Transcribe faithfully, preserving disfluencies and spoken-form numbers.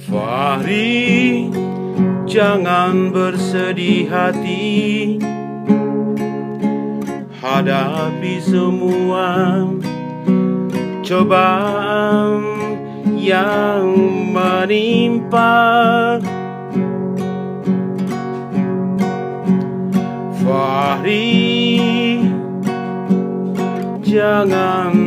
Fahri, jangan bersedih hati, hadapi semua cobaan yang menimpa. Fahri, jangan